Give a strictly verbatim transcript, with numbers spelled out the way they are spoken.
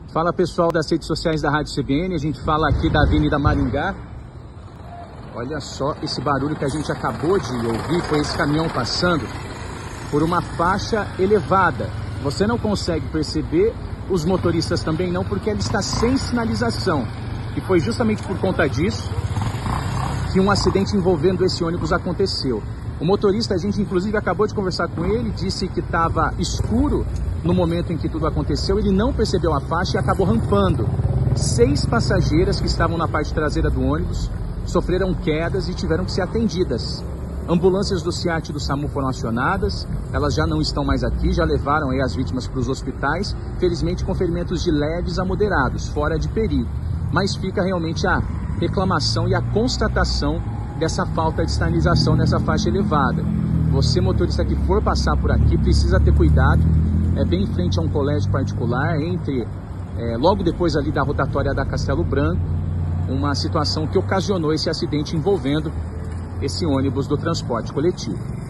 Fala pessoal das redes sociais da Rádio C B N, a gente fala aqui da Avenida Maringá. Olha só esse barulho que a gente acabou de ouvir, foi esse caminhão passando por uma faixa elevada. Você não consegue perceber, os motoristas também não, porque ela está sem sinalização. E foi justamente por conta disso que um acidente envolvendo esse ônibus aconteceu. O motorista, a gente inclusive acabou de conversar com ele, disse que estava escuro no momento em que tudo aconteceu, ele não percebeu a faixa e acabou rampando. Seis passageiras que estavam na parte traseira do ônibus sofreram quedas e tiveram que ser atendidas. Ambulâncias do SEAT e do SAMU foram acionadas, elas já não estão mais aqui, já levaram aí as vítimas para os hospitais, felizmente com ferimentos de leves a moderados, fora de perigo. Mas fica realmente a reclamação e a constatação dessa falta de sinalização nessa faixa elevada. Você, motorista que for passar por aqui, precisa ter cuidado. É bem em frente a um colégio particular, entre é, logo depois ali da rotatória da Castelo Branco, uma situação que ocasionou esse acidente envolvendo esse ônibus do transporte coletivo.